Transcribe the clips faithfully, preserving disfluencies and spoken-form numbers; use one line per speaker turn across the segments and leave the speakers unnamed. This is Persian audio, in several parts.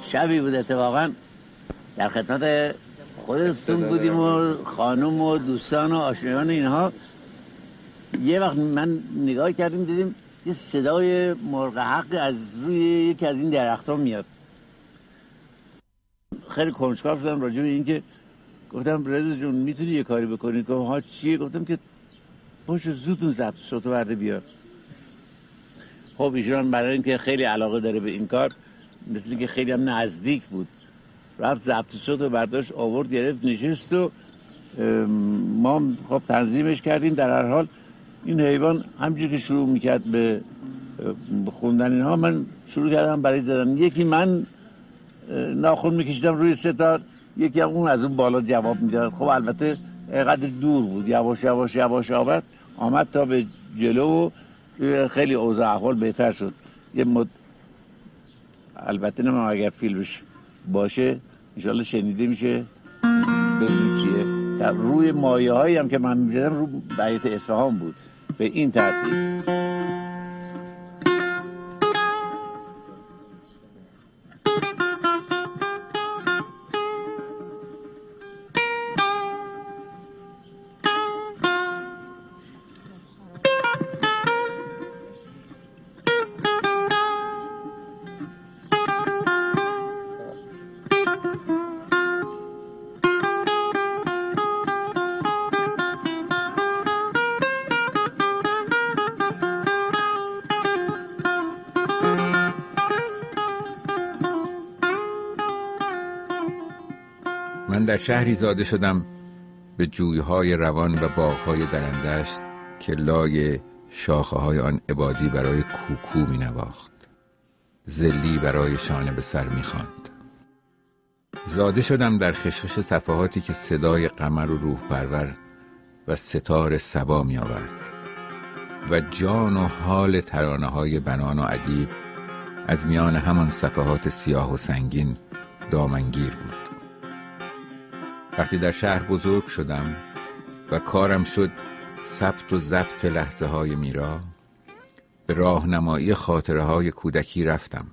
شبی بود اتفاقا در خدمت خودتون بودیم و خانم و دوستان و آشنایان اینها. یه وقت من نگاه کردیم دیدیم یه صدای مرغ حق از روی یکی از این درخت‌ها میاد. خیلی کنجکاو شدم راجع به این که گفتم رضا جون میتونی یه کاری بکنی؟ گفت ها چیه؟ گفتم که باشه زود اون ضبط صوتو برده بیار. خب ایشون برای اینکه خیلی علاقه داره به این کار، مثل که خیلی هم نزدیک بود، رفت ضبط صوتو برداشت آورد گرفت نشست و ما خب تنظیمش کردیم. در هر حال این حیوان همینجوری که شروع میکرد به خوندن اینها، من شروع کردم برای زدن. یکی من ناخن میکشیدم روی ستار، یکی هم اون از اون بالا جواب میداد. خب البته اینقدر دور بود، یواش یواش یواش آمد آمد تا به جلو و خیلی اوضاع احوال بهتر شد. یه مد... البته نمیم اگر فیلمش باشه انشالله شنیده میشه ببینیم چیه. در روی مایه هایی هم که من میزدم رو بیت اصفهان بود به این ترتیب.
من در شهری زاده شدم به جویهای روان و باغهای درندشت که لای شاخه های آن عبادی برای کوکو می نواخت، زلی برای شانه به سر می خواند. زاده شدم در خشخش صفحاتی که صدای قمر و روح پرور و ستار صبا می آورد و جان و حال ترانه های بنان و ادیب از میان همان صفحات سیاه و سنگین دامنگیر بود. وقتی در شهر بزرگ شدم و کارم شد ثبت و ضبط لحظه های میرا، به راهنمایی خاطره های کودکی رفتم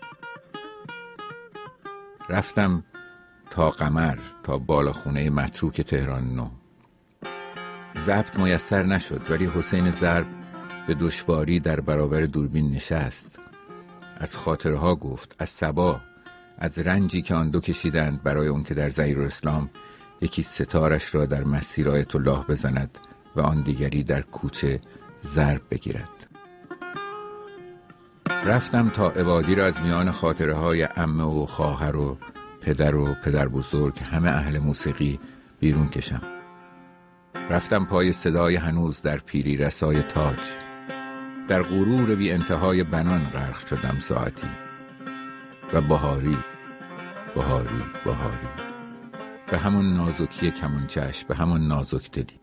رفتم تا قمر، تا بالاخونه متروک تهران نو. ضبط میسر نشد، ولی حسین ضرب به دشواری در برابر دوربین نشست، از خاطره ها گفت، از صبا، از رنجی که آن دو کشیدند برای اون که در ظهیرالاسلام یکی ستارش را در مسیر آیت الله بزند و آن دیگری در کوچه ضرب بگیرد. رفتم تا عبادی را از میان خاطره های عمه و خواهر و پدر و پدر بزرگ همه اهل موسیقی بیرون کشم. رفتم پای صدای هنوز در پیری رسای تاج. در غرور بی انتهای بنان غرق شدم ساعتی و بهاری بهاری بهاری به همون نازکی کمانچه‌اش، به همون نازک دلی.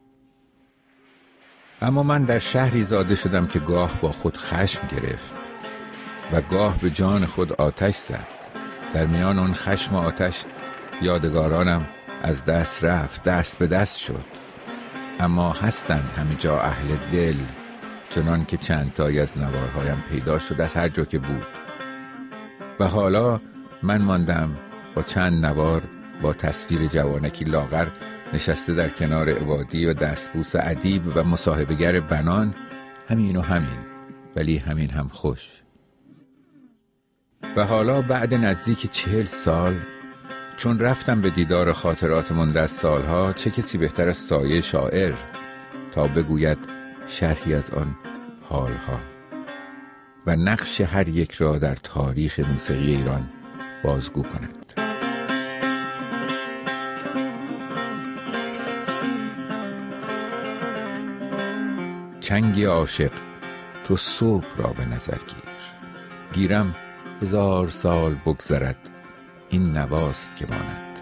اما من در شهری زاده شدم که گاه با خود خشم گرفت و گاه به جان خود آتش زد. در میان آن خشم و آتش یادگارانم از دست رفت، دست به دست شد. اما هستند همه جا اهل دل، چنان که چند تایی از نوارهایم پیدا شد از هر جا که بود. و حالا من ماندم با چند نوار، با تصویر جوانکی لاغر نشسته در کنار عبادی و دستبوس ادیب و مصاحبه‌گر بنان، همین و همین، ولی همین هم خوش. و حالا بعد نزدیک چهل سال، چون رفتم به دیدار خاطرات مانده از سالها، چه کسی بهتر از سایه شاعر تا بگوید شرحی از آن حالها و نقش هر یک را در تاریخ موسیقی ایران بازگو کند. چنگی عاشق تو صبح را به نظر گیر، گیرم هزار سال بگذرد این نواست که ماند.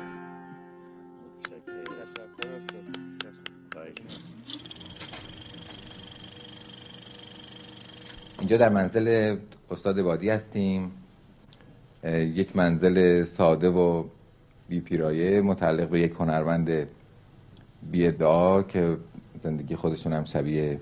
اینجا در منزل استاد عبادی هستیم، یک منزل ساده و بی پیرایه متعلق به یک هنرمند بی ادعا که زندگی خودشون هم شبیه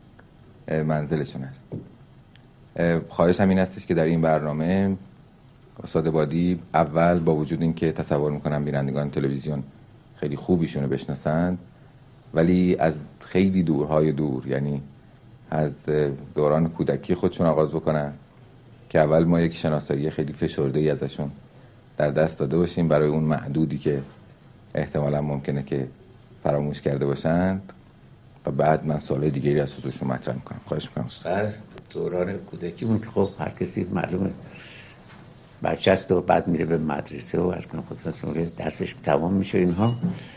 منزلشون هست. خواهش هم این هستش که در این برنامه استاد عبادی اول با وجود اینکه تصور میکنم بینندگان تلویزیون خیلی خوب ایشونو بشناسند، ولی از خیلی دورهای دور، یعنی از دوران کودکی خودشون آغاز بکنن که اول ما یک شناسایی خیلی فشرده ای ازشون در دست داده باشیم برای اون معدودی که احتمالا ممکنه که فراموش کرده باشند، و بعد من سوال دیگری از حضورشون مطرح میکنم. خواهش میکنم استاد.
دوران کودکیمون که خب هر کسی معلومه بچه است و بعد میره به مدرسه و از کنم خودتون که درسش تمام میشه اینها.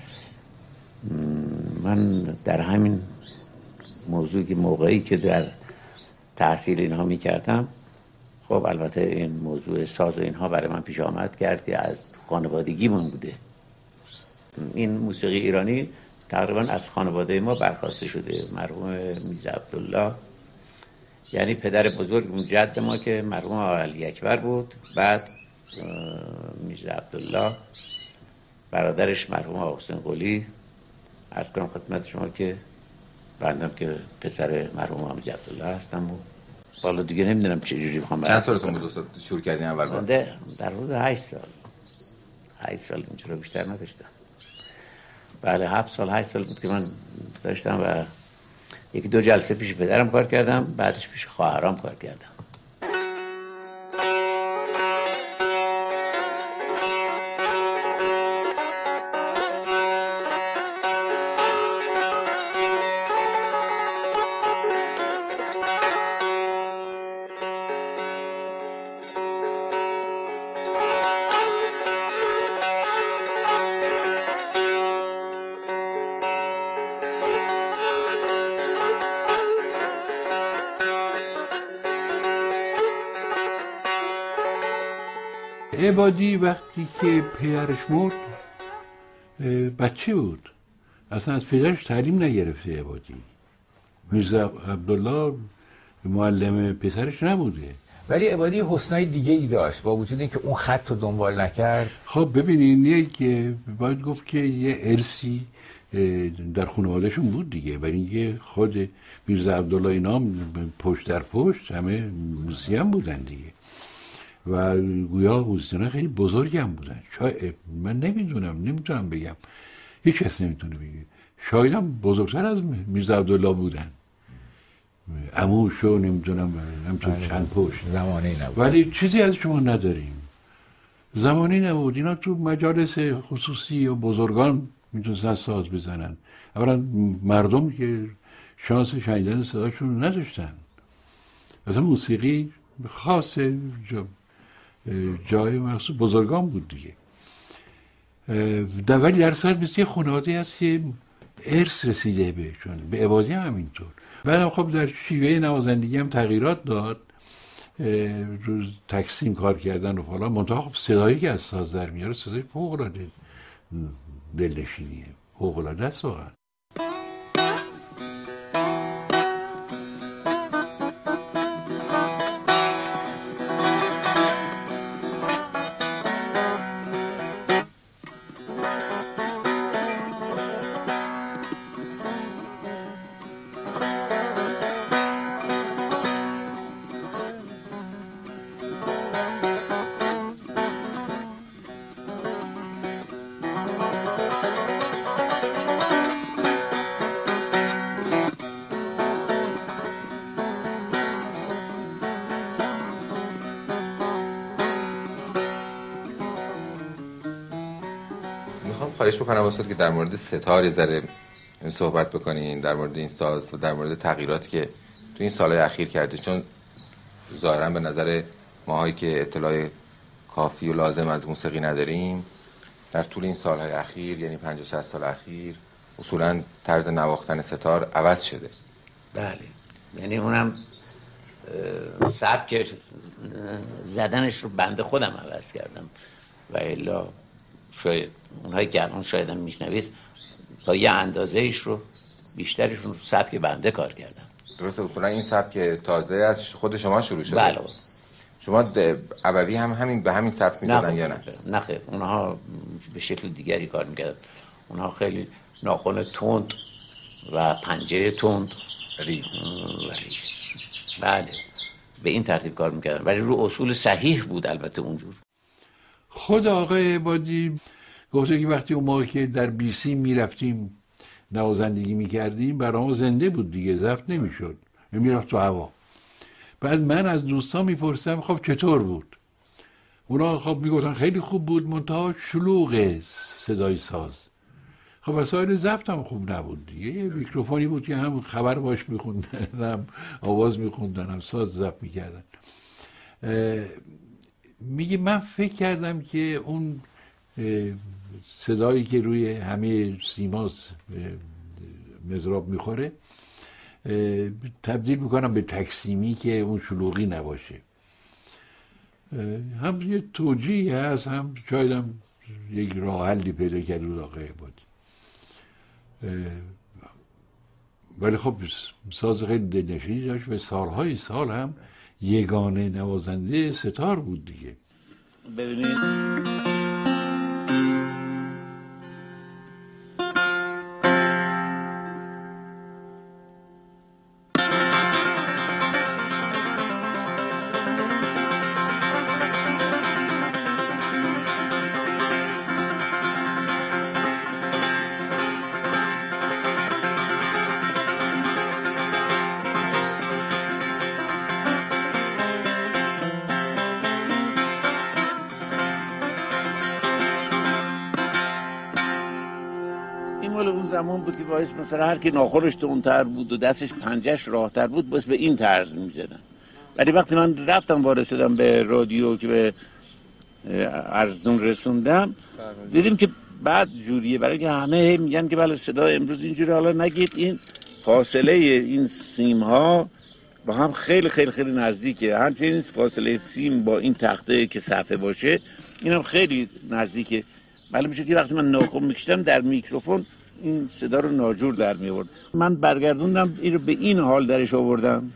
من در همین موضوعی که موقعی که در تحصیل اینها میکردم، خب البته این موضوع ساز و اینها برای من پیش آمد کرد که از خانوادگیمون بوده. این موسیقی ایرانی تقریبا از خانواده ما برخواسته شده. مرحوم میرزا عبدالله، یعنی پدر بزرگ جد ما که مرحوم آقا علی اکبر بود، بعد میرزا عبدالله برادرش مرحوم آقا حسین قلی. عرض کنم خدمت شما که بندم که پسر مرحوم میرزا عبدالله هستم و بالا دیگه نمیدونم چه جوری بخوام.
چند سالتون بود استاد شروع کردین اول بار؟
در حدود هشت سال. هشت سال اینجوری بیشتر نداشتم. بله هفت سال هشت سال بود که من داشتم و یکی دو جلسه پیش پدرم کار کردم، بعدش پیش خواهرام کار کردم.
عبادی وقتی که پدرش مرد بچه بود، اصلا از پدرش تعلیم نگرفته. عبادی میرزا عبدالله معلم پسرش نبوده،
ولی عبادی حسنای دیگه ای داشت با وجود اینکه اون خط رو دنبال نکرد.
خب ببینین یک باید گفت که یه ارثی در خانوادهشون بود دیگه، برای اینکه خود میرزا عبدالله اینا پشت در پشت همه موسیقی بودن دیگه و گویا موزیسین خیلی بزرگی هم بودن. شاید من نمیدونم نمیتونم بگم، هیچ کس نمیتونه بگه، شاید هم بزرگتر از میرزا عبدالله بودن، عموش و نمیدونم همچون چند پشت
زمانی نبود،
ولی چیزی از شما نداریم. زمانی نبود، اینا تو مجالس خصوصی و بزرگان میتونستن ساز بزنن. اولا مردم که شانس شنیدن صداشون نداشتن، اصلا موسیقی خاص جا جای مخصوص بزرگان بود دیگه. در ولی در سال مثل یه خانواده هست که ارث رسیده بهشون. به عبادی هم همینطور. بعدم خب در شیوه نوازندگی هم تغییرات داد، روز تقسیم کار کردن و فلان. منتها خب صدایی که از ساز در میاره صدای فوق العاده دلنشینیه، فوق العاده است واقعا.
خواهش بکنم استاد که در مورد ستار یه ذره صحبت بکنین، در مورد این ساز و در مورد تغییراتی که تو این سالهای اخیر کرده، چون ظاهرا به نظر ماهایی که اطلاع کافی و لازم از موسیقی نداریم، در طول این سالهای اخیر یعنی پنجاه شصت سال اخیر اصولا طرز نواختن ستار عوض شده.
بله، یعنی اونم سبک زدنش رو بنده خودم عوض کردم و الا شاید اونهایی که الان شاید هم میشنوید تا یه اندازه ایش رو بیشترشون رو سبک بنده کار کردم.
درسته، اصولا این سبک تازه از خود شما شروع شده؟
بله.
شما عبوی هم همین به همین سبک می‌زدن یا نه؟
نه خیر، اونها به شکل دیگری کار میکردن. اونها خیلی ناخن تند و پنجه تند
ریز
و ریز. بله، به این ترتیب کار میکردن، ولی رو اصول صحیح بود البته اونجور.
خود آقای عبادی گفته که وقتی اون موقع که در بی سی میرفتیم نوازندگی میکردیم برای ما زنده بود دیگه، زفت نمیشد، میرفت تو هوا. بعد من از دوستان میپرسم خب چطور بود؟ اونا خب میگفتن خیلی خوب بود، منتها شلوغ صدای ساز. خب وسایل زفت هم خوب نبود دیگه، یه میکروفونی بود که هم خبر باش میخوندن، هم آواز میخوندن، هم ساز زفت میکردن. میگه من فکر کردم که اون صدایی که روی همه سیماس مضراب میخوره تبدیل میکنم به تکسیمی که اون شلوغی نباشه. هم یه توجیه هست، هم شاید هم یک راه حلی پیدا کرد بود آقای عبادی. ولی خب ساز خیلی دلنشینی داشت و سالهای سال هم یگانه نوازنده ستار بود دیگه.
ببینید زمان بود که باعث مثلا هر کی ناخورش تندتر بود و دستش پنجهش راحتر بود باعث به این طرز میزدن. ولی وقتی من رفتم وارد شدم به رادیو که به ارزدون رسوندم دیدیم که بعد جوریه، برای که همه میگن که بله صدا امروز اینجوری، حالا نگید این فاصله این سیم ها با هم خیلی خیلی خیلی نزدیکه. همچنین فاصله سیم با این تخته که صفحه باشه اینم خیلی نزدیکه. معلوم میشه که وقتی من ناخن میکشیدم در میکروفون این صدا رو ناجور در می آورد. من برگردوندم این رو به این حال درش آوردم.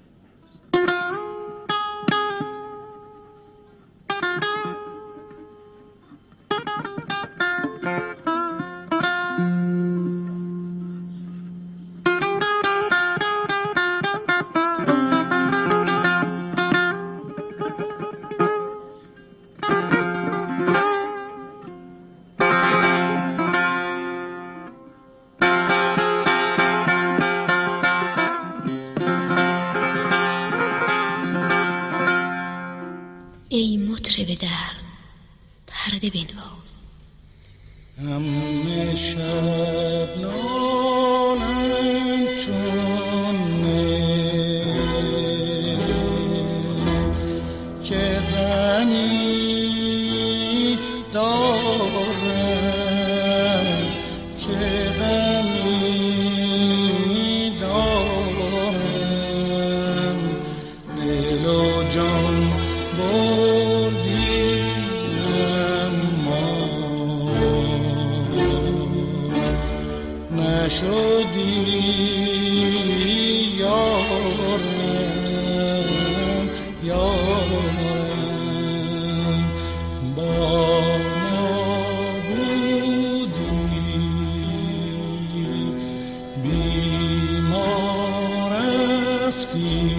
ای مطرب درد پرده بنواز،
همه شب نالم چون می که غمی دارم، که غمی دارم، دل و جان نشدی یارم یارم، با ما بودی بی ما رفتی.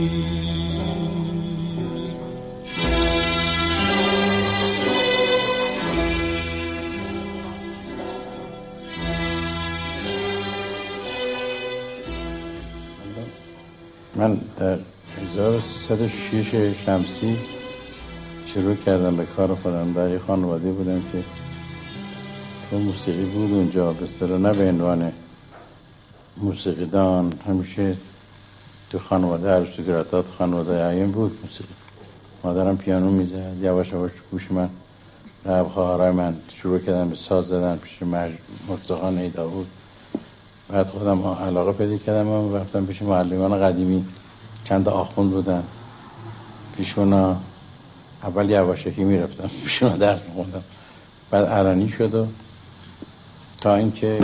من در هزار و سیصد و شش شمسی شروع کردم به کار خودم. در یک خانواده بودم که تو موسیقی بود اونجا، به اصطلاح نه به عنوان موسیقیدان، همیشه تو خانواده آریستوکراتات خانواده عین بود موسیقی. مادرم پیانو میزد، یواش یواش گوش من رفت. خواهرای من شروع کردن به ساز زدن پیش مرتضی نیداود. بعد خودم علاقه پیدا کردم و رفتم پیش معلمان قدیمی، چند تا آخوند بودن پیشونا. اول یواشکی میرفتم پیشونا درس میخوندم، بعد علنی شد و تا اینکه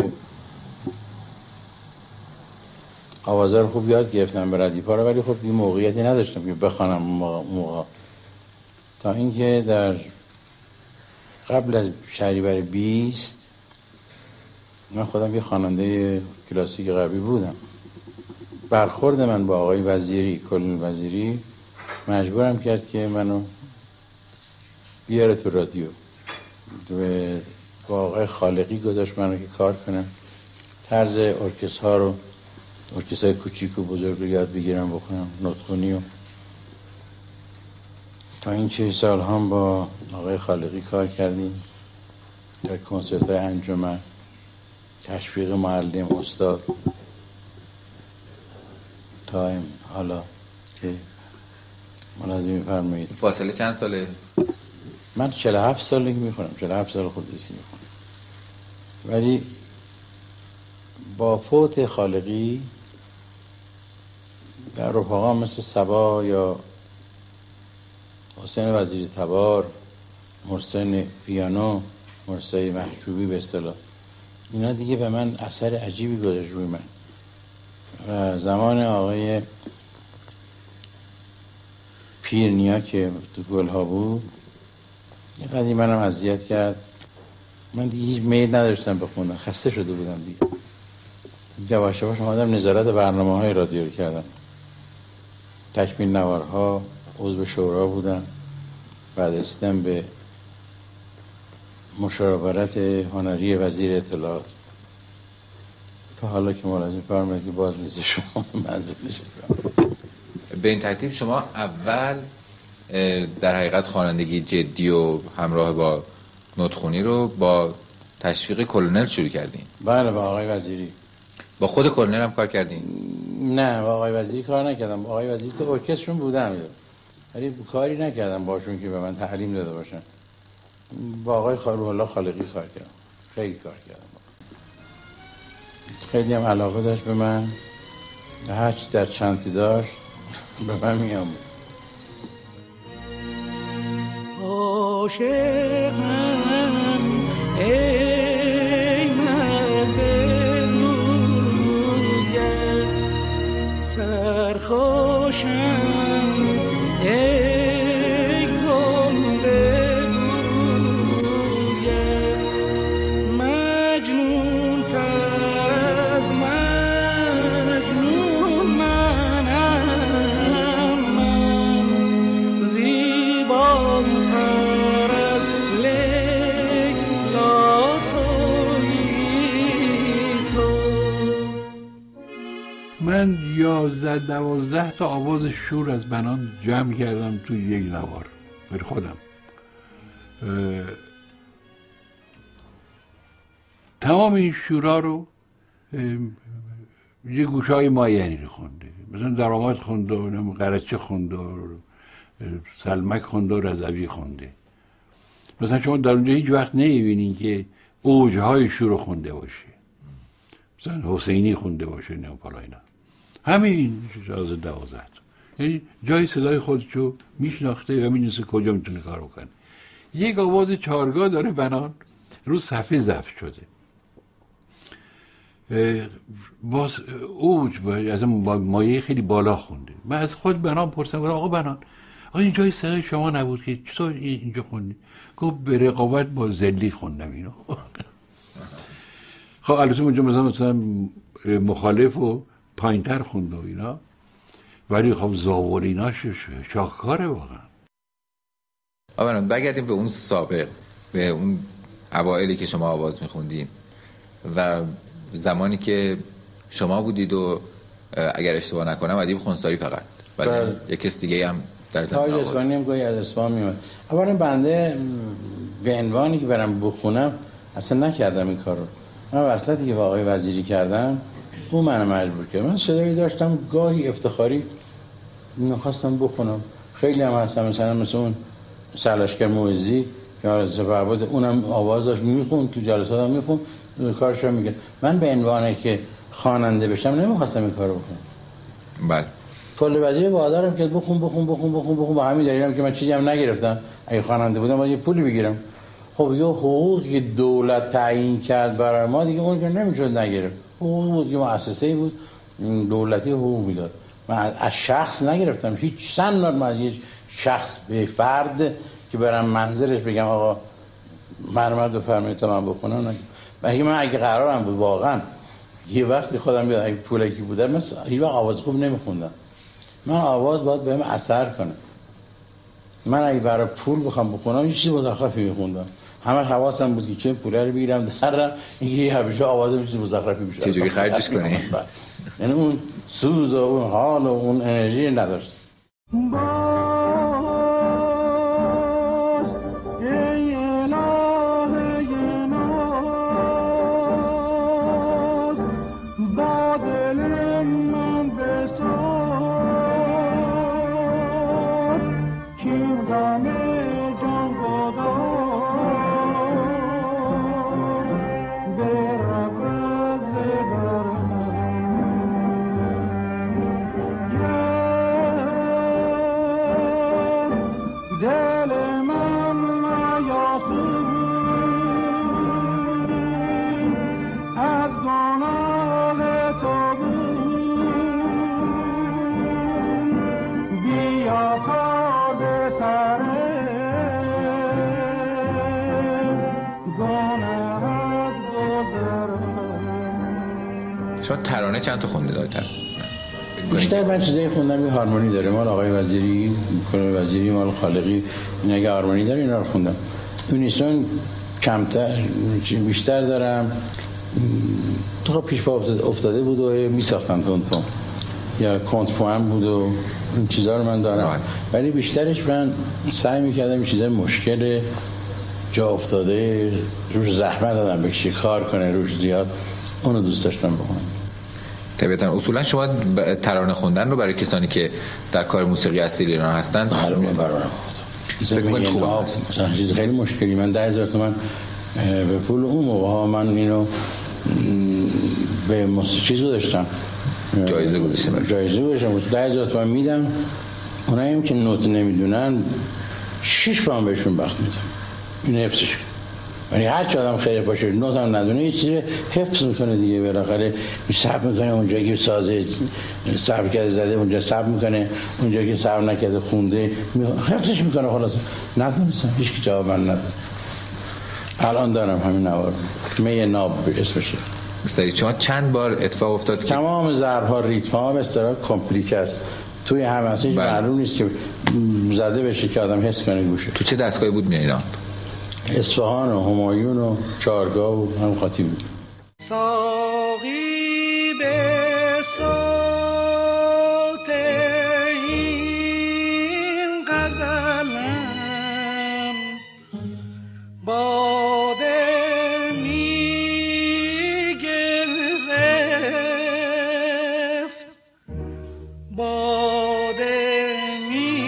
آوازه رو خوب یاد گرفتم به ردیفا رو، ولی خب این موقعیتی نداشتم که بخوانم اون موقع. تا اینکه در قبل از شهریور بیست من خودم یه خواننده کلاسیک قوی بودم. برخورد من با آقای وزیری، کلون وزیری، مجبورم کرد که منو بیاره تو رادیو. با آقای خالقی گذاشت من رو که کار کنم، طرز ارکستر ها رو، ارکستر کوچیک و بزرگ رو یاد بگیرم بخونم، نطخونی و تا این چه سال هم با آقای خالقی کار کردیم در کنسرت های انجمن، تشویق معلم استاد، تا این حالا که ملاحظه می‌فرمایید.
فاصله چند ساله؟
من چهل و هفت سالگی میخونم، چهل و هفت سال خودسی میخونم، ولی با فوت خالقی در رفقا مثل صبا یا حسین وزیری تبار، مرسین پیانو، مرسین محجوبی به اصطلاح، اینا دیگه به من اثر عجیبی گذاشت روی من. و زمان آقای پیرنیا که تو گلها بود یه قدری منم اذیت کرد، من دیگه هیچ میل نداشتم بخونم، خسته شده بودم دیگه. یواش یواش اومدم نظارت برنامه های رادیو رو کردم، تکمیل نوارها، عضو شورا بودم، بعد استم به مشاورت هنری وزیر اطلاعات، تا حالا که ملاحظه فرمایید که باز نیست شما منزل نشستم.
به این ترتیب شما اول در حقیقت خوانندگی جدی و همراه با نطخونی رو با تشویق کلونل شروع کردین؟
بله، با آقای وزیری.
با خود کلونل هم کار کردین؟
نه، با آقای وزیری کار نکردم. با آقای وزیری تو ارکسترشون بودم، ولی کاری نکردم باشون که به من تعلیم داده باشن. با آقای روح الله خالقی کار کردم، خیلی کار کردم، خیلی هم علاقه داشت به من، هرچی در چنتی داشت به من میام.
عاشقم ای مرد رویت، سرخوشم ای گل بویت، مجنون تر از مجنون منم من، زیباتر از لیلا تویی تو.
من یازده دوازده تا آواز شور از بنان جمع کردم تو یک نوار برای خودم. تمام این شورا رو یه گوشه های معینی رو خونده، مثلا درآمد خونده و قرچه خونده و سلمک خونده و رضوی خونده. مثلا شما در اونجا هیچ وقت نمیبینین که اوجهای شور رو خونده باشه، مثلا حسینی خونده باشه نه پالا اینا، همین شاز دوازده. یعنی جای صدای خودشو میشناخته و میدونسته کجا میتونه کار بکنه. یک آواز چهارگاه داره بنان رو صفحه ضبط شده، باز اوج از مایه خیلی بالا خونده. من از خود بنان پرسیدم آقا بنان، آقا این جای صدای شما نبود که چطور اینجا خوندی؟ گفت به رقابت با زلی خوندم اینو. خب البته اونجا مثلا مثلا مخالف و پایینتر خونده و اینا، ولی خب زاوریناش شاهکاره واقعا.
آقا بگردیم به اون سابق، به اون اوائلی که شما آواز میخوندین و زمانی که شما بودید و اگر اشتباه نکنم ادیب خونساری فقط، ولی یک کس دیگه هم در زمین
تاج
آواز.
اسفانی هم گاهی از اصفهان میومد. اولا بنده به عنوانی که برم بخونم اصلا نکردم این کارو. من وصلتی که با آقای وزیری کردم اون منو مجبور کرد. من صدایی داشتم گاهی افتخاری میخواستم بخونم، خیلی هم هستم، مثلا مثل اون سرلشکر موعظی که آرزو بهبود اونم آواز داشت میخوند، تو جلسات هم میخوند، کارش رو میگه. من به عنوانی که خواننده بشم نمیخواستم این کارو بکنم.
بله.
کل وزیر وادارم که بخون بخون بخون بخون بخون، با همین دلیلم که من چیزی هم نگرفتم. اگه خواننده بودم باید یه پولی بگیرم. خب یه حقوقی که دولت تعیین کرد برای ما دیگه اون که نمیشد نگرفت. حقوقی بود که مؤسسه‌ای بود دولتی حقوق میداد. من از شخص نگرفتم هیچ سند، من از یک شخص به فرد که برم منزلش بگم آقا مرمد بفرمایید تا من بخونم. ولی من اگه قرارم بود واقعا یه وقتی خودم بیاد اگه پولکی بودم من هیچ وقت آواز خوب نمیخوندم. من آواز باید بهم اثر کنه. من اگه برای پول بخوام بخونم یه چیزی مزخرفی میخوندم. همه حواسم بود که چه پوله رو بگیرم درم اینکه همیشه آواز میشه مزخرفی میشه
چجوری خرجش کنی.
یعنی اون سوز و اون حال و اون انرژی نداشت.
شما ترانه چند تا خوندید آقای ترانه؟
بیشتر من چیزایی خوندم یه هارمونی داره، مال آقای وزیری، کنه وزیری، مال خالقی، این اگه هارمونی داره اینا رو خوندم. یونیسون کمتر، بیشتر دارم. تو پیش پا افتاده بود و میساختن تون تون، یا کنت پوان بود و این چیزا رو من دارم، ولی بیشترش من سعی میکردم این چیزا مشکل جا افتاده روش زحمت دادم بکشی کار کنه روش زیاد، اونو دوست داشتم بخونم.
طبیعتاً اصولا شما ترانه خوندن رو برای کسانی که در کار موسیقی اصیل ایران هستن
معلومه برام زمین خوب مثلا چیز خیلی مشکلی. من ده هزار تومان به پول اون موقع ها من اینو به موسیقی گذاشتم،
جایزه گذاشتم
جایزه گذاشتم ده هزار تومان میدم. اونایی که نوت نمیدونن شش پام بهشون وقت میدم، این حفظش. یعنی هر چه آدم خیلی باشه نوت هم ندونه یه چیزی حفظ میکنه دیگه، بالاخره صبر میکنه اونجا که سازه صبر کرده زده اونجا صبر میکنه، اونجا که صبر نکرده خونده حفظش میکنه. خلاص ندونستم، هیچ کی جواب من نداد. الان دارم همین نوار می ناب اسمشه.
مثلا شما چند بار اتفاق افتاد که
تمام ضرب ها ریتم ها به اصطلاح کامپلیکه است، توی همه معلوم نیست که زده بشه که آدم حس کنه گوشه.
تو چه دستگاهی بود می اینا؟
اصفهان و همایون و چارگاه و هم خاطی بود.
ساقی به صوت این غزلم باده می گرفت، باده می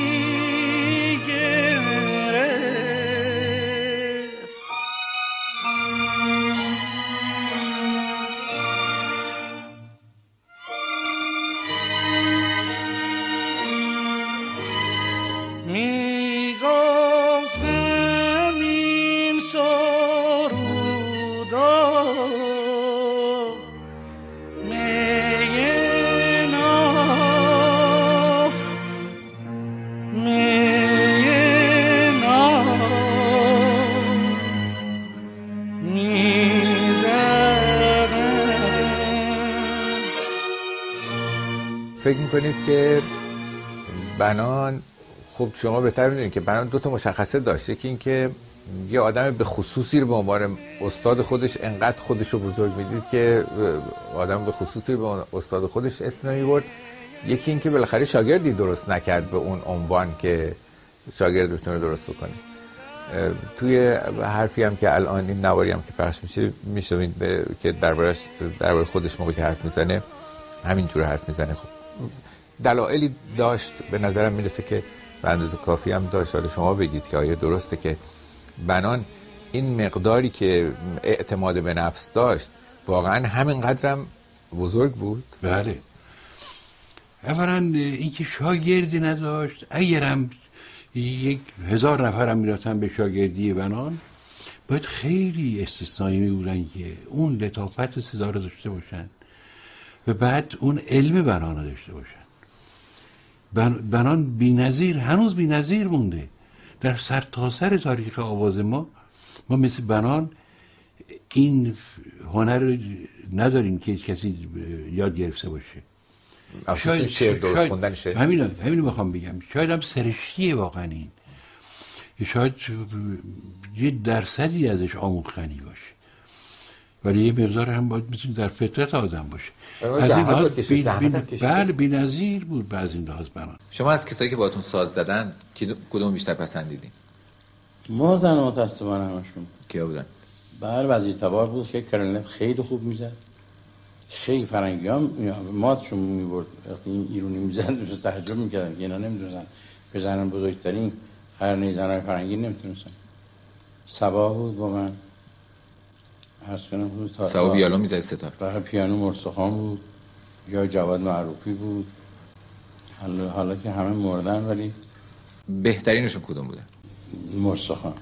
فکر میکنید که بنان، خب شما بهتر میدونید که بنان دو تا مشخصه داشت. یکی این که یه آدم به خصوصی رو به عنوان استاد خودش انقدر خودش رو بزرگ میدید که آدم به خصوصی به استاد خودش اسم نمیبرد. یکی این که بالاخره شاگردی درست نکرد به اون عنوان که شاگرد بتونه درست بکنه. توی حرفی هم که الان این نواری هم که پخش میشه میشنوید که دربارش درباره خودش موقعی که حرف میزنه همینجور حرف میزنه. خب دلایلی داشت، به نظرم میرسه که به اندازه کافی هم داشت. حالا شما بگید که آیا درسته که بنان این مقداری که اعتماد به نفس داشت واقعا همینقدرم بزرگ بود؟
بله. اولا اینکه شاگردی نداشت، اگرم یک هزار نفرم میرفتن به شاگردی بنان باید خیلی استثنایی می بودن که اون لطافت صدا رو داشته باشن و بعد اون علم بنان رو داشته باشن. بنان بی‌نظیر، هنوز بی‌نظیر مونده در سرتاسر تاریخ آواز ما. ما مثل بنان این هنر رو نداریم که کسی یاد گرفته باشه.
شاید شعر درست خوندن شه.
همین همین میخوام بگم، شاید هم سرشتیه واقعا این. شاید یه درصدی ازش آموختنی باشه، ولی یه مقدار هم باید میتونی در فطرت آدم باشه. از این لحاظ بی... بی... بله بی‌نظیر بود به از این لحاظ بنا.
شما از کسایی که باهاتون ساز زدن کدوم بیشتر پسندیدین؟
مردن متاسفانه همشون.
کیا بودن؟
بله وزیر تبار بود که کلارنت خیلی خوب میزد، خیلی فرنگی ها ماتشون میبرد وقتی این ایرونی میزد رو تعجب میکردن که اینا نمیدونن بزنن، بزرگترین خرنه زنهای فرنگی نمیتونستن. سبا بود با من عرض کنم بود.
سبا ویالون میزد، ستار.
برای پیانو مرسخان بود یا جواد معروفی بود. حالا, حالا که همه مردن ولی
بهترینشون کدوم بوده؟
مرسخان.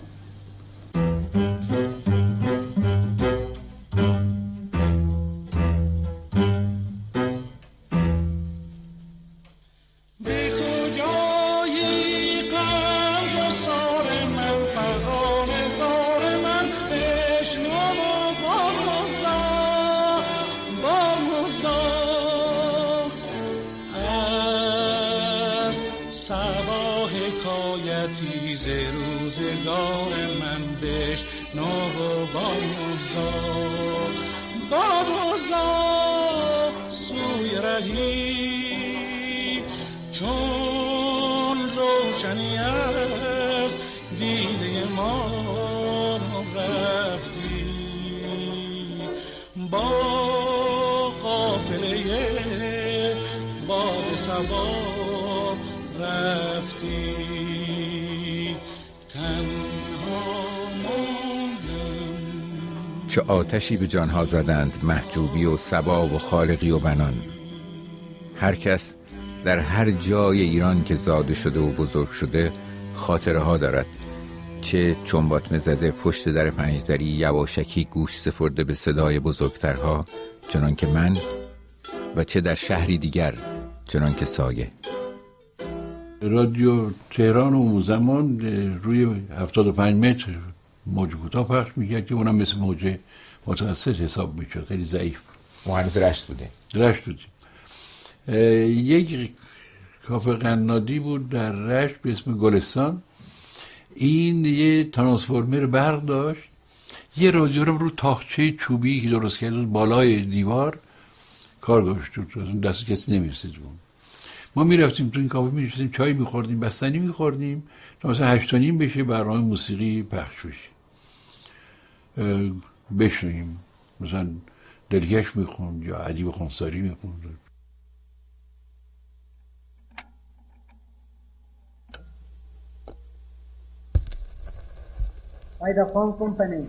چه آتشی به جانها زدند محجوبی و صبا و خالقی و بنان. هر کس در هر جای ایران که زاده شده و بزرگ شده خاطره ها دارد. چه چنباتمه زده پشت در پنجدری یواشکی گوش سپرده به صدای بزرگترها چنان که من، و چه در شهری دیگر چنان که سایه.
رادیو تهران اون زمان روی هفتاد و پنج متر موج کوتاه پخش میکرد که اونم مثل موج متوسط حساب میشد، خیلی ضعیف.
ما هنوز رشت بوده
رشت بودیم. یک کافه قنادی بود در رشت به اسم گلستان. این یه ترانسفورمر برق داشت، یه رادیو رو تاقچه چوبی که درست کرده بود بالای دیوار کار گذاشته بود، دست کسی نمیرسید بود. ما میرفتیم تو این کافه میشستیم چای میخوردیم، بستنی میخوردیم تا مثلا هشت و نیم بشه برنامه موسیقی پخش بشه، بشنیم مثلا دلگش میخوند یا ادیب خونساری میخوند.
Idaphone Company.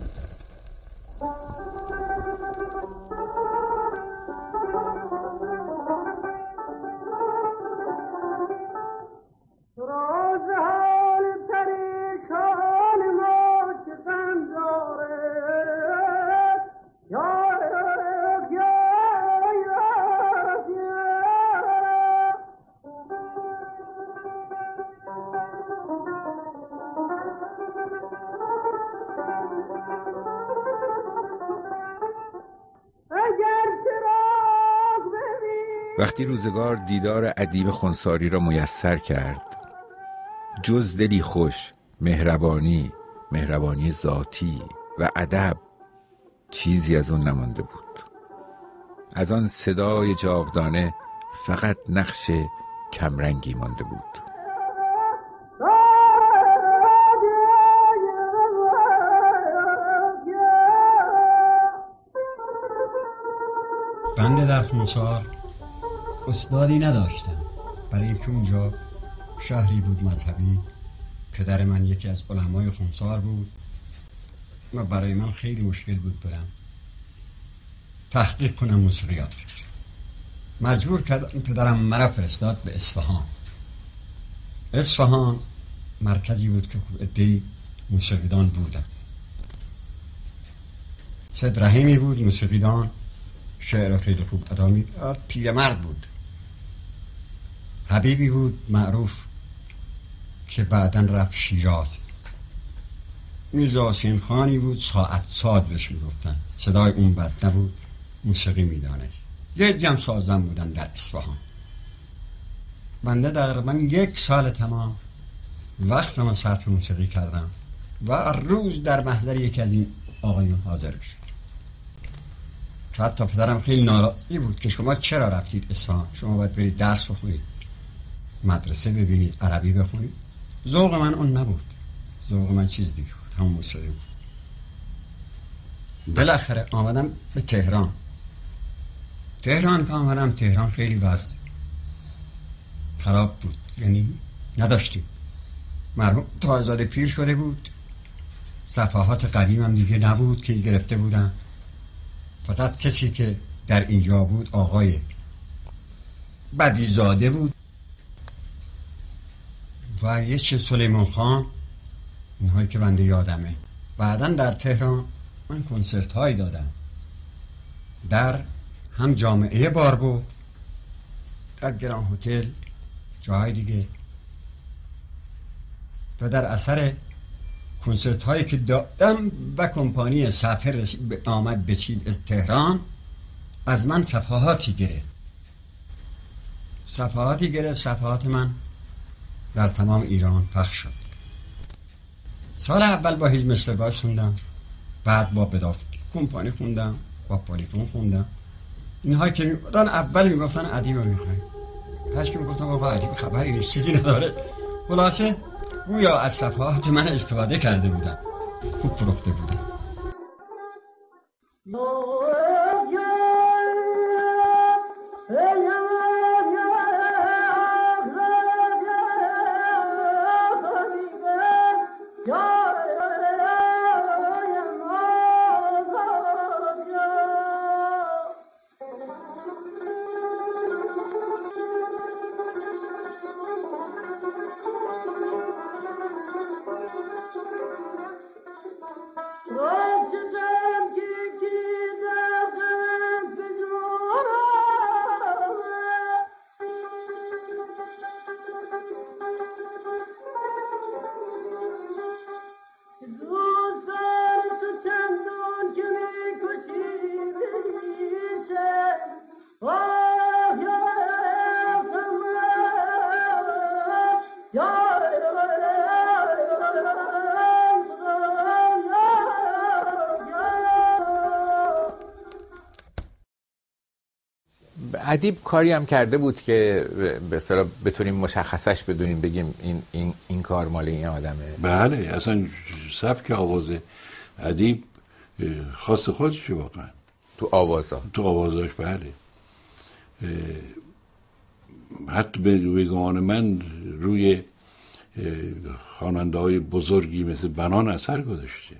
وقتی روزگار دیدار ادیب خونساری را میسر کرد، جز دلی خوش، مهربانی، مهربانی ذاتی و ادب چیزی از اون نمانده بود. از آن صدای جاودانه فقط نقش کمرنگی مانده بود.
بنده در خونسار استادی نداشتم، برای اینکه اونجا شهری بود مذهبی. پدر من یکی از علمای خونسار بود و برای من خیلی مشکل بود برم تحقیق کنم موسیقیات بگیرم. مجبور کردم پدرم مرا فرستاد به اصفهان. اصفهان مرکزی بود که خوب عده‌ای موسیقیدان بودن. سید رحیمی بود موسیقیدان، شعر خیلی خوب ادا می‌کرد، پیرمرد بود. حبیبی بود معروف که بعداً رفت شیراز. میرزا حسین خانی بود ساعت ساز بهش میگفتن، صدای اون بد نبود، موسیقی میدانست. یه جمع سازن بودن در اصفهان. بنده تقریبا یک سال تمام وقت من صرف موسیقی کردم و روز در محضر یکی از این آقایون حاضر شد. حتی پدرم خیلی ناراضی بود که شما چرا رفتید اصفهان؟ شما باید برید درس بخونید، مدرسه ببینید، عربی بخونید. ذوق من اون نبود، ذوق من چیز دیگه بود، همون موسیقی بود. بالاخره آمدم به تهران. تهران که آمدم، تهران خیلی وضع خراب بود، یعنی نداشتیم. مرحوم تاجزاده پیر شده بود، صفحات قدیمم دیگه نبود که گرفته بودم. فقط کسی که در اینجا بود آقای بدیزاده بود و یه چه سلیمان خان، اینهایی که بنده یادمه. بعدا در تهران من کنسرت هایی دادم در هم جامعه بار بود، در گران هتل، جاهای دیگه. و در اثر کنسرت هایی که دادم و کمپانی سفر آمد به چیز از تهران، از من صفحاتی گرفت صفحاتی گرفت صفحات من در تمام ایران پخش شد. سال اول با هیچ مسترباز خوندم، بعد با بداف کمپانی خوندم، با پالیفون خوندم. اینهایی که میگفتن اول میگفتن ادیب رو میخوایم، هرچی که میگفتن آقا ادیب خبری نیست، چیزی نداره. خلاصه گویا از صفحات من استفاده کرده بودم، خوب فروخته بودم.
ادیب کاری هم کرده بود که به اصطلاح بتونیم مشخصش بدونیم، بگیم این این این کار مال این آدمه.
بله، اصلا سبک آواز ادیب خاص خودشه واقعا.
تو آوازا
تو آوازاش بله. حتی به گمان من روی خواننده های بزرگی مثل بنان اثر گذاشته.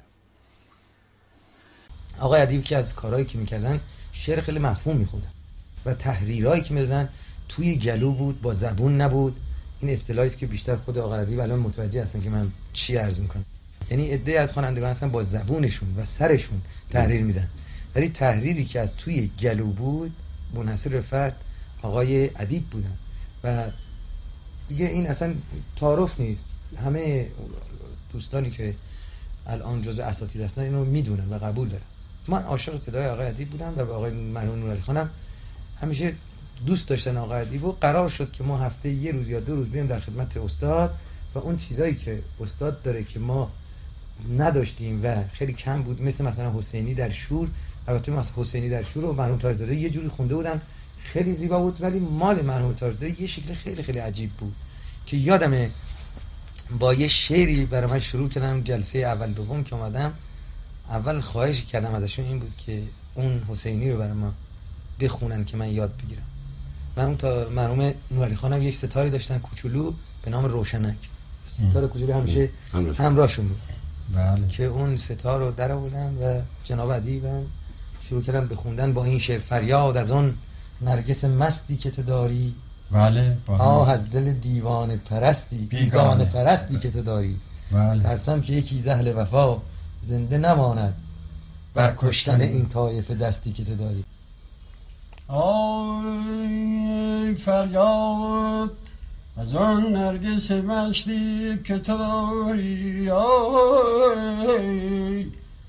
آقای ادیب که از کارهایی که میکردن شعر خیلی مفهوم میخوندن و تحریرهایی که میدادن توی گلو بود، با زبون نبود. این اصطلاحی است که بیشتر خود آقای ادیب الان متوجه هستن که من چی عرض میکنم. یعنی عده از خوانندگان هستن با زبونشون و سرشون تحریر میدن، ولی تحریری که از توی گلو بود منحصر به فرد آقای ادیب بودن و دیگه این اصلا تعارف نیست. همه دوستانی که الان جزو اساتید هستن اینو میدونن و قبول دارن. من عاشق صدای آقای ادیب بودم و به آقای مرحوم نورعلی خانم همیشه دوست داشتن آقای ادیب و قرار شد که ما هفته یه روز یا دو روز بیایم در خدمت استاد و اون چیزایی که استاد داره که ما نداشتیم و خیلی کم بود، مثل مثلا حسینی در شور. البته مثلا حسینی در شور و مرحوم تاجزاده یه جوری خونده بودن خیلی زیبا بود، ولی مال مرحوم تاجزاده یه شکل خیلی خیلی عجیب بود که یادمه با یه شعری برای من شروع کردم. جلسه اول دوم که اومدم اول خواهش کردم ازشون این بود که اون حسینی رو برای ما بخونن که من یاد بگیرم. من اون تا مرحوم نورعلی خانم یک ستاری داشتن کوچولو به نام روشنک، ستاره کوچولو همیشه همراهشون بود. بله. که اون ستار رو در آوردن و جناب ادیب شروع کردن به خوندن با این شعر: فریاد از اون نرگس مستی که تو داری،
بله،
آه از دل دیوانه پرستی بیگانه پرستی که تو داری،
بله.
ترسم که یکی ز اهل وفا زنده نماند بر کشتن این طایفه دستی که تو داری.
آی فریاد از آن نرگس مستی که تو داری، آی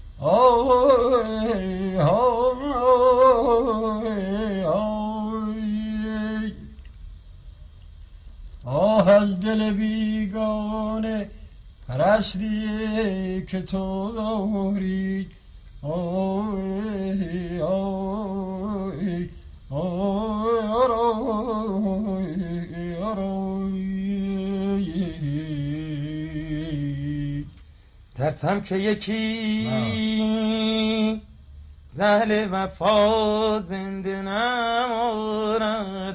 آی آی آی آه از دل بیگانه پرستی که تو داری. آی آی
ترسم که یکی زهل وفا زنده نماند،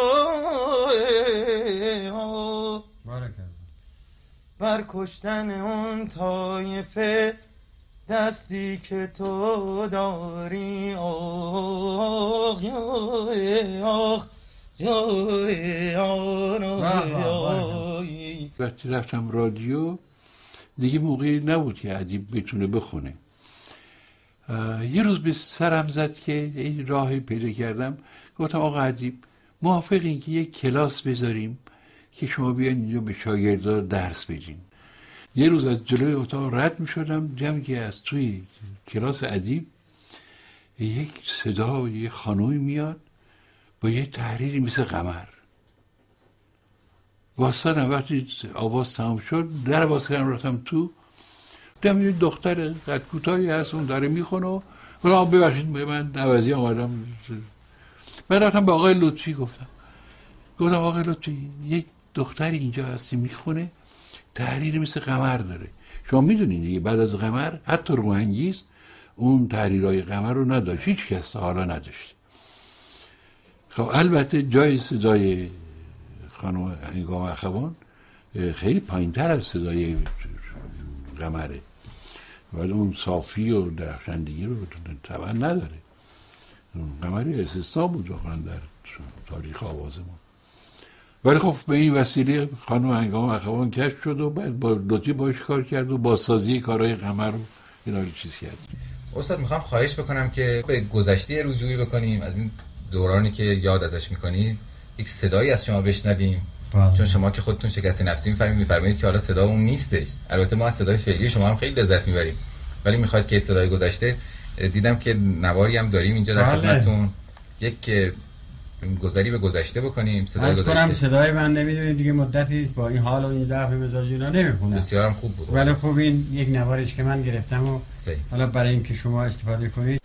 بر کشتن اون طایفه دستی که تو داری. آخ آخ
وقتی رفتم رادیو دیگه موقعی نبود که ادیب بتونه بخونه. یه روز به سرم زد که این راهی پیدا کردم، گفتم آقا ادیب موافقین که یک کلاس بذاریم که شما بیاین اینجا به شاگردا درس بدین. یه روز از جلوی اتاق رد می شدم، دیدم که از توی کلاس ادیب یک صدا یه خانومی میاد با یه تحریری مثل قمر. واسطم وقتی آواز تمام شد در باز کردم رفتم تو، دیدم یه دختر قد کوتاهی هست اون داره میخونه و گفتم ببخشید به من نوازی آمدم. من رفتم به آقای لطفی گفتم گفتم آقای لطفی یک دختری اینجا هستی میخونه تحریری مثل قمر داره. شما میدونین دیگه بعد از قمر حتی روحانگیز اون تحریرهای قمر رو نداشت، هیچ کس حالا نداشت. خب البته جای صدای خانم هنگام اخوان خیلی پایین تر از صدای قمره و اون صافی و درخشندگی رو طبعا نداره. قمری استثنا بود واقعا در تاریخ آواز ما. ولی خب به این وسیله خانم هنگام اخوان کشف شد و بعد با لطفی باش کار کرد و با سازی کارهای قمر رو اینا رو چیز کرد.
استاد میخوام خواهش بکنم که به گذشته رجوعی بکنیم، از این دورانی که یاد ازش میکنید یک صدایی از شما بشنویم. باید. چون شما که خودتون شکست نفسی میفرمایید میفرمایید که حالا صدا اون نیستش. البته ما از صدای فعلی شما هم خیلی لذت میبریم، ولی میخواد که صدای گذشته، دیدم که نواری هم داریم اینجا در خدمتتون، یک گذاری به گذشته بکنیم. صدای
گذشته کنم صدای من نمیدونید دیگه مدتی است با این حال و این ضعف مزاجی اینا نمیخونم.
بسیار هم خوب بود.
ولی خب این یک نواریش که من گرفتم و حالا برای اینکه شما استفاده کنید.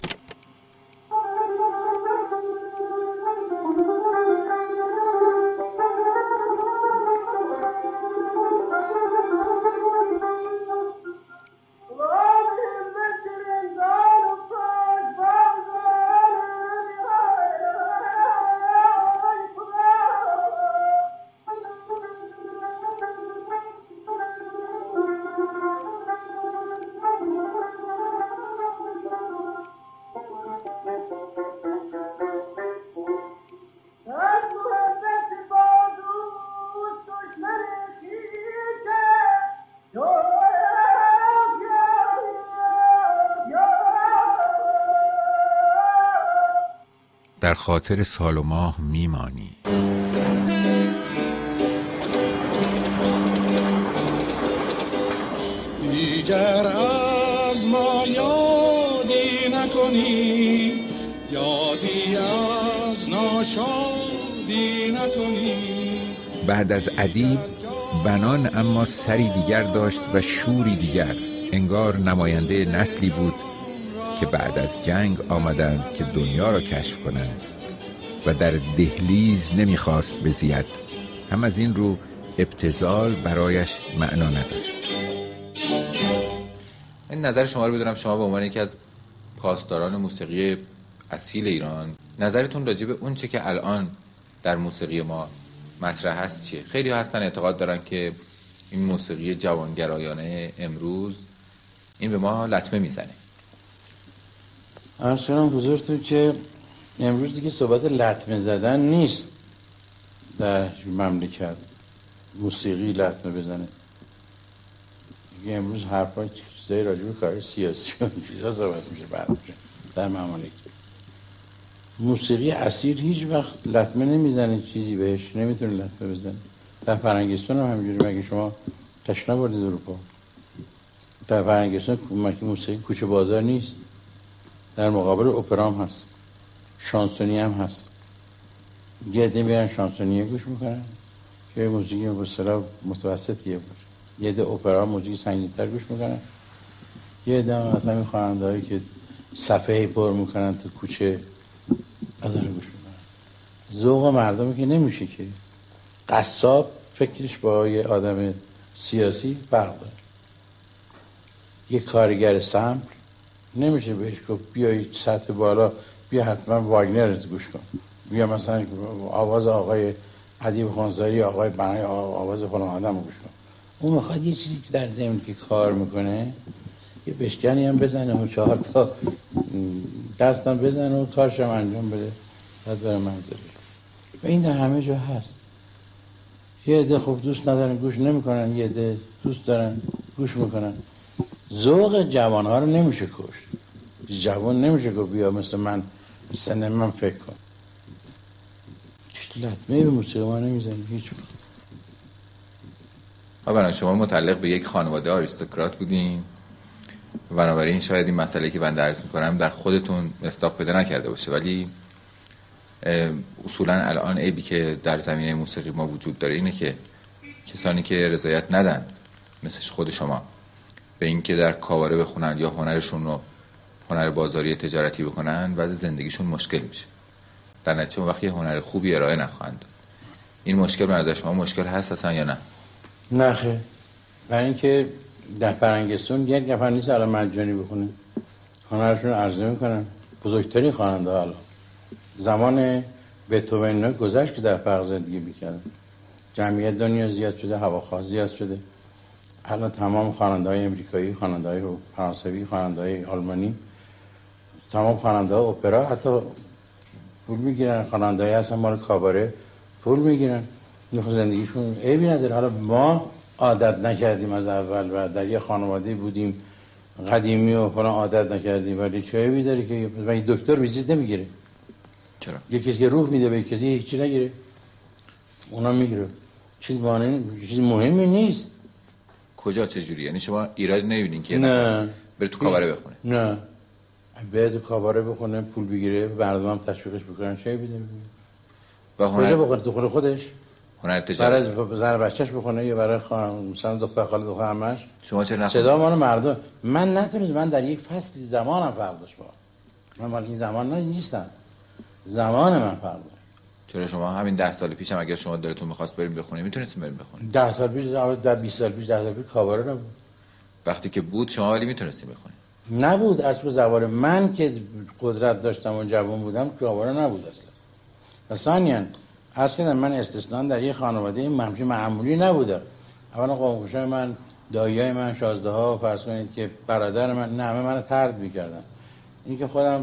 در خاطر سال و ماه میمانی.
دیگر از ما یادی نکنی، یادی از ناشادی نکنی.
بعد از ادیب بنان اما سری دیگر داشت و شوری دیگر. انگار نماینده نسلی بود که بعد از جنگ آمدند که دنیا را کشف کنند و در دهلیز نمیخواست بزید. هم از این رو ابتذال برایش معنا نداشت.
این نظر شما رو بدونم، شما به عنوان یکی از پاسداران موسیقی اصیل ایران، نظرتون راجع به اون چه که الان در موسیقی ما مطرح هست چیه؟ خیلی هستن اعتقاد دارن که این موسیقی جوانگرایانه امروز این به ما لطمه میزنه.
عرض کنم حضورتون که امروز دیگه صحبت لطمه زدن نیست در مملکت، موسیقی لطمه بزنه دیگه. امروز حرفای چیزایی راجع به کار سیاسی و چیزا صحبت میشه بعد میشه در مملکت. موسیقی اصیل هیچ وقت لطمه نمیزنه، چیزی بهش نمیتونه لطمه بزنه. در فرنگستان هم همینجوری. مگه شما تشنه بردید اروپا؟ در فرنگستان موسیقی کوچه بازار نیست، در مقابل اپرام هست، شانسونی هم هست. گرده میرن شانسونیه گوش میکنن یه موسیقی به اصطلاح متوسطیه بود. یه عده اپرا موسیقی سنگین‌تر گوش میکنن، یه عده هم از همین خواننده‌هایی که صفحه پر میکنن تو کوچه از اون گوش میکنن. ذوق مردمی که نمیشه که قصاب فکرش با یه آدم سیاسی فرق داره. یه کارگر سمپل نمیشه بهش گفت بیای سطح بالا بیا حتما واگنر رو گوش کن، بیا مثلا آواز آقای ادیب خونساری، آقای بنای آواز فلان آدم رو گوش کن. اون میخواد یه چیزی که در ضمن که کار میکنه یه بشکنی هم بزنه و چهار تا دستم بزنه و کارش هم انجام بده بعد بره منزلش. و این در همه جا هست. یه عده خوب دوست ندارن گوش نمیکنن، یه عده دوست دارن گوش میکنن. ذوق جوانها رو نمیشه کشت. جوان نمیشه گفت بیا مثل من سن من فکر کن. هیچ لطمه‌ای به موسیقی ما نمیزنی هیچ وقت.
اولا شما متعلق به یک خانواده آریستوکرات بودین، بنابراین شاید این مسئله که بنده عرض میکنم در خودتون مصداق پیدا نکرده باشه، ولی اصولا الان عیبی که در زمینه موسیقی ما وجود داره اینه که کسانی که رضایت ندن مثل خود شما به این که در کاواره بخونن یا هنرشون رو هنر بازاری تجارتی بکنن وضع زندگیشون مشکل میشه. در نتیجه وقتی هنر خوبی ارائه نخواهند. این مشکل به نظر شما مشکل هست اصلا یا نه؟
نه خیر. برای اینکه در فرنگستون یک نفر نیست الان مجانی بخونه، هنرشون رو عرضه میکنن. بزرگترین خواننده ها الان زمان بتوون گذشت که در فرق زندگی میکردن. جمعیت دنیا زیاد شده، هواخواه زیاد شده. الان تمام خواننده های امریکایی، خواننده های فرانسوی، خواننده های آلمانی، تمام خواننده های اپرا حتی پول میگیرن. خواننده های هستن مال کاباره پول میگیرن. این زندگیشون عیبی نداره. حالا ما عادت نکردیم از اول و در یه خانواده بودیم قدیمی و فلان عادت نکردیم، ولی چه عیبی داره که من دکتر ویزیت نمیگیره؟
چرا؟
یه کسی که روح میده به کسی هیچی نگیره، اونا میگیره. چیز مانه چیز مهمی نیست.
کجا چه جوری؟ یعنی شما ایراد نمیبینین که
نه
بره تو کاباره بخونه؟
نه بره تو کاباره بخونه پول بگیره مردم هم تشویقش بکنن چه عیبی داره؟ و هنر... کجا بخونه؟ تو خونه خودش؟
هنر تجارتی
برای زن بچهش بخونه یا برای خانم مثلا دختر خاله دختر عمش؟
شما چرا نخونید؟
صدا مال مردم. من نتونید. من در یک فصلی زمانم فرق داشت با من مال این زمان نه نیستم. زمان من فرق داشت.
چرا شما همین ده سال پیش هم اگر شما دلتون می‌خواست بریم بخونید میتونستید بریم بخونید؟
ده سال پیش در بیست سال پیش ده سال پیش کاباره نبود.
وقتی که بود شما ولی میتونستید بخونید.
نبود. از به زوار من که قدرت داشتم و جوان بودم کاباره نبود اصلا. ثانیاً عرض کردم من استثنا در یه خانواده همچین معمولی نبودم. اولا قوم‌کشای من، داییای من، شازده ها فرض کنید که برادر من، نه همه منو طرد می‌کردن. این که خودم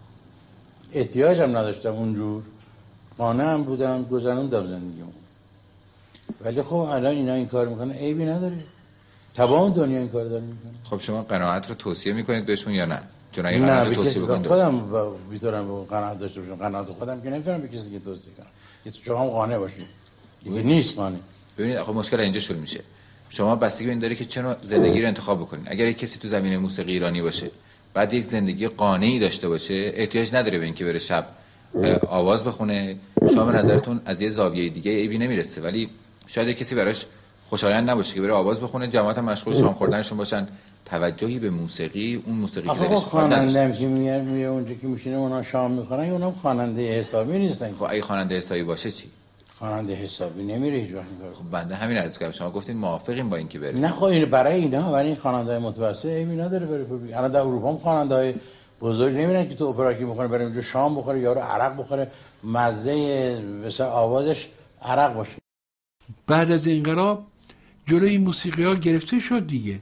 احتیاجم نداشتم اونجور، قانعم بودم، گذروندم زندگیمو. ولی خب الان اینا این کار میکنن عیبی نداره. تمام دنیا این کار داره میکنه.
خب شما قناعت رو توصیه میکنید بهشون یا نه؟ چون اگه
نه
قناعت توصیه بکنید
خودم میتونم قناعت داشته باشم. قناعت خودم که نمیتونم به کسی که توصیه کنم. یه تو شما هم قانع باشید. دیگه نیست قانع.
ببینید خب مشکل اینجا شروع میشه. شما بستگی به این داره که چه نوع زندگی رو انتخاب بکنید. اگر یک کسی تو زمینه موسیقی ایرانی باشه بعد یک زندگی قانعی داشته باشه احتیاج نداره به اینکه بره شب آواز بخونه. شما به نظرتون از یه زاویه دیگه عیبی نمیرسه، ولی شاید کسی براش خوشایند نباشه که بره آواز بخونه، جماعت هم مشغول شام خوردنشون باشن، توجهی به موسیقی اون موسیقی که دلش
خواننده هم که میاد میاد اونجا که میشینه اونا شام میخورن اونم خواننده حسابی نیستن.
خب اگه خواننده حسابی باشه چی؟
خواننده حسابی نمیره هیچ وقت.
خب بنده همین عرض کردم. شما گفتین موافقین با اینکه بره.
نه خب این برای اینا برای این خواننده متوسط عیبی نداره بره. الان در اروپا هم خواننده های بزرگ نمیرن که تو اپرا که میخونه بره اونجا شام بخوره، یارو عرق بخوره، مزه مثلا آوازش عرق باشه.
بعد از انقلاب جلوی موسیقی ها گرفته شد دیگه.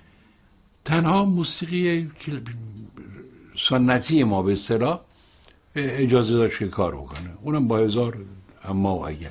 تنها موسیقی سنتی ما به اصطلاح اجازه داشت که کار بکنه، اونم با هزار اما و اگر.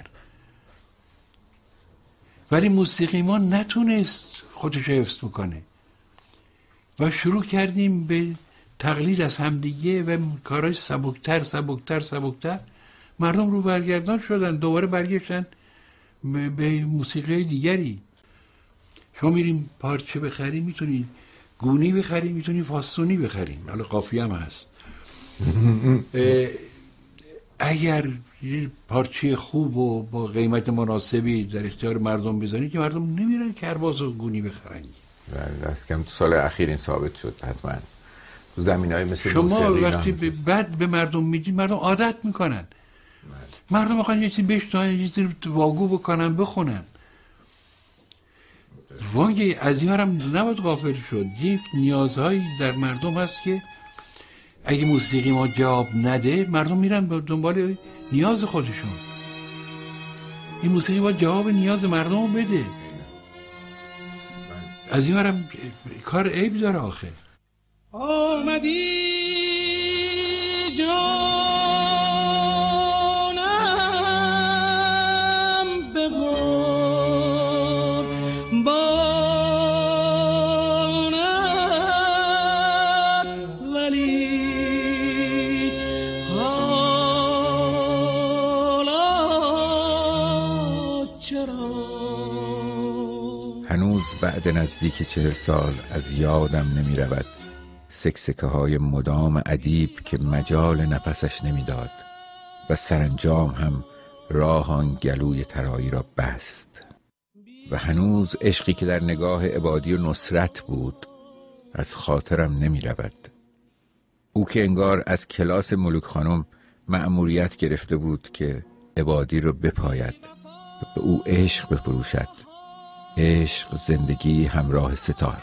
ولی موسیقی ما نتونست خودش حفظ بکنه و شروع کردیم به تقلید از همدیگه و کارهای سبکتر سبکتر سبکتر. مردم رو برگردان شدن، دوباره برگشتن به موسیقی دیگری. شما میریم پارچه بخریم میتونید گونی بخریم، میتونید فاستونی بخریم، حالا قافیه هم هست. اگر یه پارچه خوب و با قیمت مناسبی در اختیار مردم بزنید که مردم نمیرن کرباس و گونی بخرن.
بله دست کم تو سال اخیر این ثابت شد حتما. تو زمینهای مثل
شما وقتی بعد به مردم میدید مردم عادت میکنن. مردم میخوان یه چیزی بشنون، یه چیزی واگو بکنن بخونن. وای از این هم نباید غافل شد. یک نیازهایی در مردم هست که اگه موسیقی ما جواب نده مردم میرن به دنبال نیاز خودشون. این موسیقی باید جواب نیاز مردم رو بده. از این هم کار عیب داره آخه.
آمدی جانم ببر بانت ولی حالا چرا؟
هنوز بعد نزدیک چهل سال از یادم نمی رود سکسکه های مدام ادیب که مجال نفسش نمیداد و سرانجام هم راه آن گلوی ترایی را بست. و هنوز عشقی که در نگاه عبادی و نصرت بود از خاطرم نمی رود. او که انگار از کلاس ملوک خانم مأموریت گرفته بود که عبادی رو بپاید و به او عشق بفروشد. عشق زندگی همراه ستار.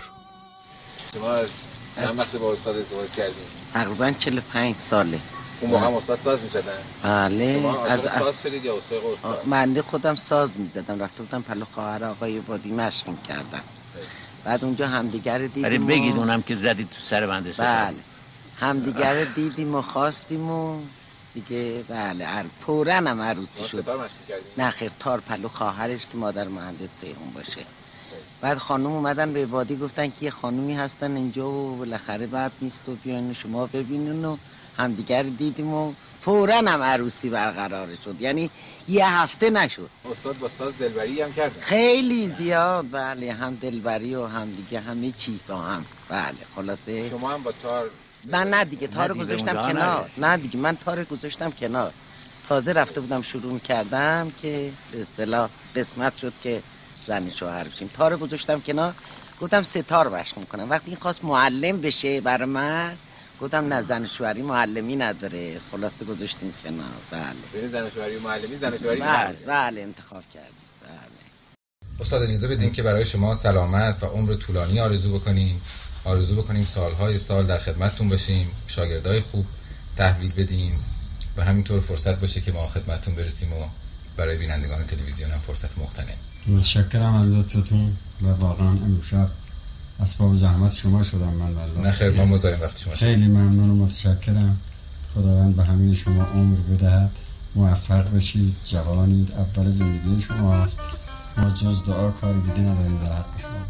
شما چند وقت با استاد ازدواج کردیم؟
تقریبا چهل و پنج ساله.
اون موقع هم استاد ساز می‌زدن؟
بله.
شما عاشق ساز شدید یا عاشق استاد؟
من خودم ساز می‌زدم، رفته بودم پلو خواهر آقای عبادی مشق می‌کردم. بعد اونجا همدیگر دیدیم.
برای بگید اونم که زدید تو سر بنده سه.
بله. همدیگر دیدیم و خواستیم و دیگه بله فوراً هم عروسی شد.
ستار مشق کردیم؟
نه خیر، تار پلو خواهرش که مادر مهندسه اون باشه. بعد خانم اومدن به عبادی گفتن که یه خانومی هستن اینجا و بالاخره بعد نیست و بیاین شما ببینین و همدیگر دیدیم و فوراً هم عروسی برقرار شد. یعنی یه هفته نشد.
استاد با ساز دلبری هم کردن؟
خیلی زیاد. بله هم دلبری و هم دیگه همه چی با هم. بله خلاصه
شما هم با تار؟
من نه دیگه تار رو گذاشتم کنار. نه دیگه من تار گذاشتم کنار. تازه رفته بودم شروع کردم که به اصطلاح قسمت شد که زن شوهر بشیم. تار گذاشتم کنار، گفتم ستار مشق میکنم. وقتی این خواست معلم بشه برای من گفتم نه زن شوهری معلمی نداره، خلاصه گذاشتیم کنار. بله
بین زن شوهری و معلمی زن شوهری
بله بله انتخاب کردیم. بله
استاد اجازه بدین که برای شما سلامت و عمر طولانی آرزو بکنیم. آرزو بکنیم سالهای سال در خدمتتون باشیم، شاگردای خوب تحویل بدیم و همینطور فرصت باشه که ما خدمتتون برسیم و برای بینندگان تلویزیون هم فرصت مغتنم.
متشکرم از لطفتون و واقعا امشب اسباب زحمت شما شدم من والله.
نه خیر ما مزاحم وقت شما شدیم.
خیلی ممنون و متشکرم. خداوند به همه شما عمر بدهد، موفق بشید، جوانید، اول زندگی شما هست. ما جز دعا کاری دیگه نداریم در حق شما.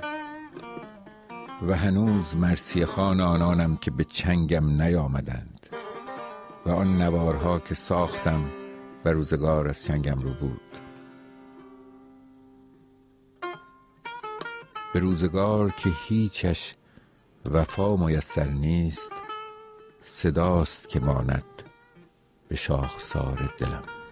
و هنوز مرثیه خوان آنانم که به چنگم نیامدند و آن نوارها که ساختم و روزگار از چنگم رو بود. به روزگار که هیچش وفا میسر نیست، صداست که ماند به شاخسار دلم.